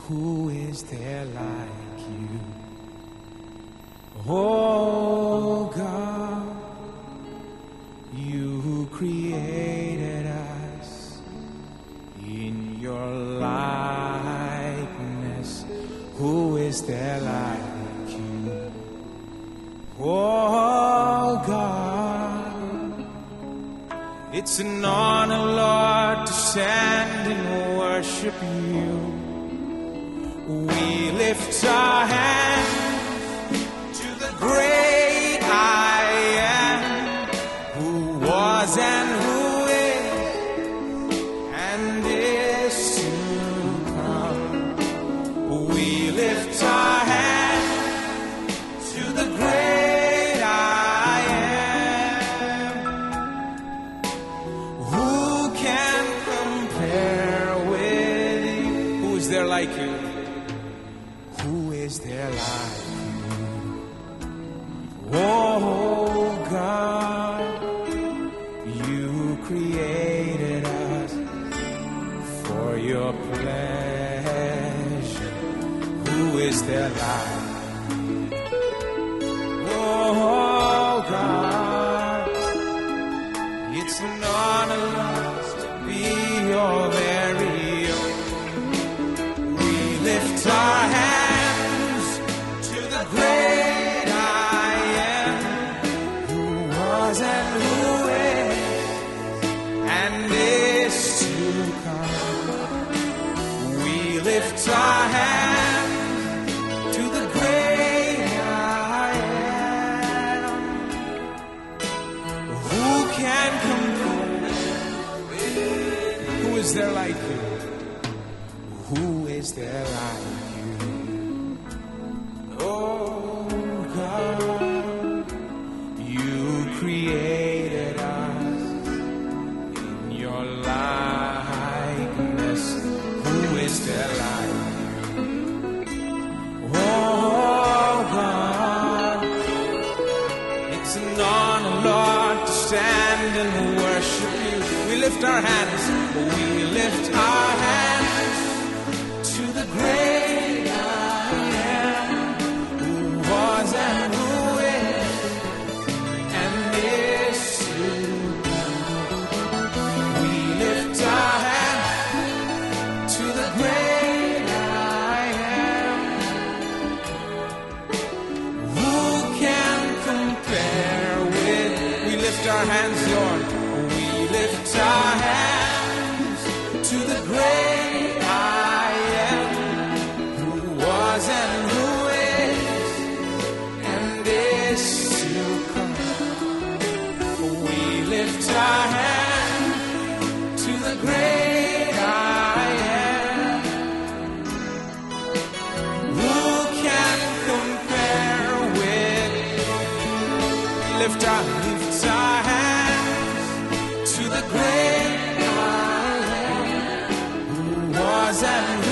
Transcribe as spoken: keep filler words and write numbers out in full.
Who is there like you? Oh God, you who created us in your likeness. Who is there like you? Oh God, it's an honor, Lord, to stand and worship you. We lift our hands to the great I am, who was and who is and is to come. We lift our hands to the great I am. Who can compare with you? Who is there like you? Who is there like you? Oh God, you created us for your pleasure. Who is there like you? Oh God, it's an honor, Lord, to be your very own. We lift our hands great I am, who was and who is and is to come. We lift our hands to the great I am. Who can compare? Who is there like you? Who is there like you? Oh God, you created us in your likeness. Who is there like you? Oh God, it's an honor, Lord, to stand and worship you. We lift our hands, we lift our hands to the great I am, was and who is and is to come. We lift our hands to the great I am. Who can compare with? We lift our hands, Lord. We lift our hands to the great I am, who was and who to come. We lift our hand to the great I am. Who can compare with? We lift our, lift our hands to the great I am, who was and